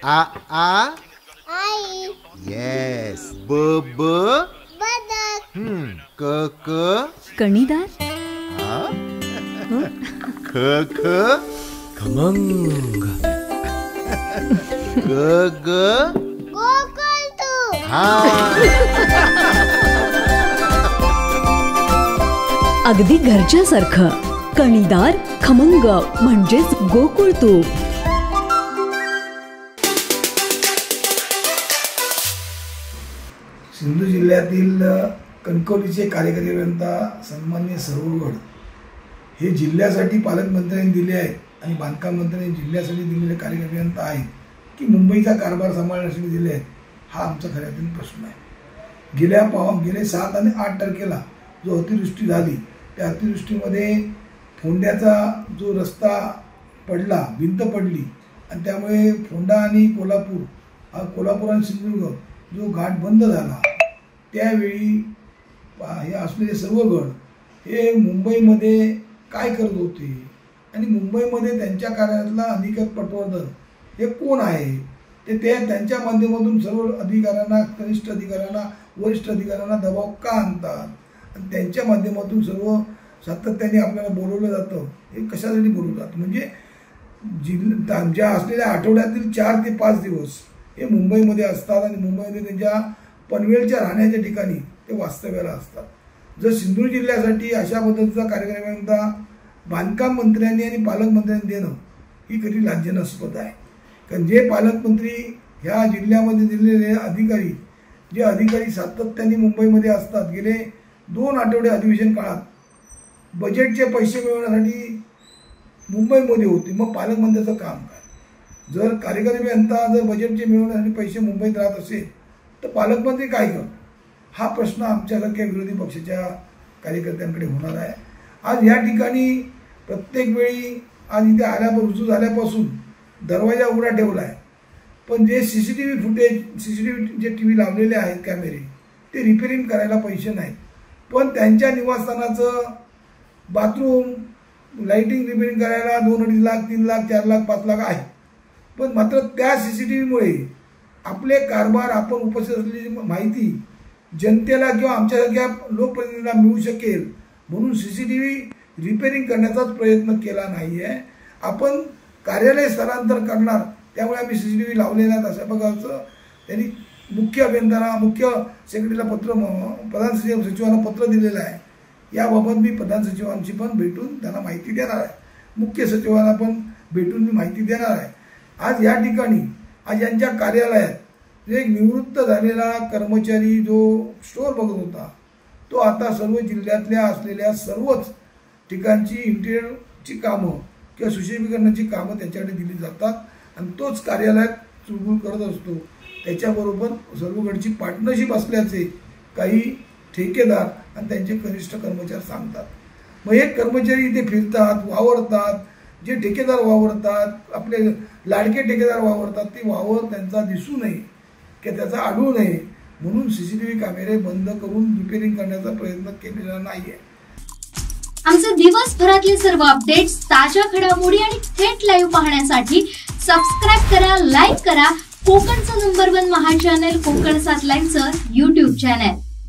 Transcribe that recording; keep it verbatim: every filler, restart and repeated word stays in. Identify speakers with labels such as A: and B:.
A: आ आ
B: आई.
A: Yes. ब ब
B: बदक.
A: हम्म. क क
C: कणीदार.
A: हा? ख ख
D: खमंग.
A: ग ग
B: गोकुळतू.
A: हा.
C: अगदी घरच्यासारखं. कणीदार खमंग म्हणजेच गोकुळ तूप.
E: सिंधू जिल्ह्यातील कणकवलीचे कार्यकारी अभियंता सन्माननीय सरोगड हे जिल्ह्यासाठी पालकमंत्र्यांनी दिले आहेत आणि बांधकाम मंत्र्यांनी जिल्ह्यासाठी दिलेले कार्यकारी अभियंता आहेत की मुंबईचा कारभार सांभाळण्यासाठी दिले आहेत, हा आमचा खऱ्यातून प्रश्न आहे. गेल्या पाव गेले सात आणि आठ तारखेला जो अतिवृष्टी झाली त्या अतिवृष्टीमध्ये फोंड्याचा जो रस्ता पडला, भिंत पडली आणि त्यामुळे फोंडा आणि कोल्हापूर हा कोल्हापूर आणि सिंधुदुर्ग जो घाट बंद झाला, त्यावेळी हे असलेले सर्व गड हे मुंबईमध्ये काय करत होते आणि मुंबईमध्ये त्यांच्या कार्यालयातला अनिकेत पटवर्धन हे कोण आहे ते ते त्यांच्या माध्यमातून सर्व अधिकाऱ्यांना, कनिष्ठ अधिकाऱ्यांना, वरिष्ठ अधिकाऱ्यांना दबाव का आणतात आणि त्यांच्या माध्यमातून सर्व सातत्याने आपल्याला बोलवलं जातं. हे कशासाठी बोलवलं जातं म्हणजे जिल्हा ज्या असलेल्या आठवड्यातील चार ते पाच दिवस हे मुंबईमध्ये असतात आणि मुंबईमध्ये त्यांच्या पनवेलच्या राहण्याच्या ठिकाणी ते वास्तव्याला असतात. जर सिंधुदुर्ग जिल्ह्यासाठी अशा पद्धतीचा कार्यक्रम अभियंता बांधकाम मंत्र्यांनी आणि पालकमंत्र्यांनी देणं ही कधी लांछनास्पद आहे. कारण जे पालकमंत्री ह्या जिल्ह्यामध्ये दिलेले अधिकारी, जे अधिकारी सातत्याने मुंबईमध्ये असतात, गेले दोन आठवडे अधिवेशन काळात बजेटचे पैसे मिळवण्यासाठी मुंबईमध्ये होते, मग पालकमंत्र्याचं काम काय? जर कार्यकारी अभियंता जर बजेटचे मिळवण्यासाठी पैसे मुंबईत राहत असेल तर पालकमंत्री काय करतो? हा प्रश्न आमच्यासारख्या विरोधी पक्षाच्या कार्यकर्त्यांकडे होणार आहे. आज या ठिकाणी प्रत्येक वेळी आज इथे आल्यापासून रुजू झाल्यापासून दरवाजा उघडा ठेवला आहे, पण जे C C T V footage, C C T V जे टी व्ही लावलेले आहेत कॅमेरे, ते रिपेरिंग करायला पैसे नाहीत. पण त्यांच्या निवासस्थानाचं बाथरूम लाईटिंग रिपेरिंग करायला दोन अडीच लाख, तीन लाख, चार लाख, पाच लाख आहे. पण मात्र त्या सी सी टी व्हीमुळे आपले कारभार, आपण उपस्थित असलेली माहिती जनतेला किंवा आमच्यासारख्या लोकप्रतिनिधींना मिळू शकेल म्हणून C C T V repairing करण्याचाच प्रयत्न केला नाही आहे. आपण कार्यालय स्थलांतर करणार त्यामुळे आम्ही सी सी टी व्ही लावले नाहीत अशा प्रकारचं त्यांनी मुख्य अभियंत्यांना, मुख्य सेक्रेटरीला पत्र, प्रधान सचिव सचिवांना पत्र दिलेलं आहे. याबाबत मी प्रधान सचिवांशी पण भेटून त्यांना माहिती देणार आहे, मुख्य सचिवांना पण भेटून मी माहिती देणार आहे. आज या ठिकाणी आज यांच्या कार्यालयात एक निवृत्त झालेला कर्मचारी जो स्टोअर बघत होता तो आता सर्व जिल्ह्यातल्या असलेल्या सर्वच ठिकाणची इंटिरियरची कामं किंवा सुशोभीकरणाची कामं त्याच्याकडे दिली जातात आणि तोच कार्यालयात चुळबुळ करत असतो. त्याच्याबरोबर सर्वकडची पार्टनरशिप असल्याचे काही ठेकेदार आणि त्यांचे कनिष्ठ कर्मचारी सांगतात. मग हे कर्मचारी इथे फिरतात, वावरतात, जे ठेकेदार वावरतात, आपले लाडके ठेकेदार वावरतात, ते वावर त्यांचा दिसू नये किंवा त्याचा आढळू नये म्हणून सी सी टी व्ही कॅमेरे बंद करून रिपेरिंग करण्याचा प्रयत्न केलेला नाही आहे.
F: आमचे दिवसभरातले सर्व अपडेट्स, ताज्या घडामोडी आणि थेट लाईव्ह पाहण्यासाठी सबस्क्राईब करा, लाईक करा कोकणचं नंबर वन महा चॅनल कोकण सात लाईव्हचं यूट्यूब चॅनल.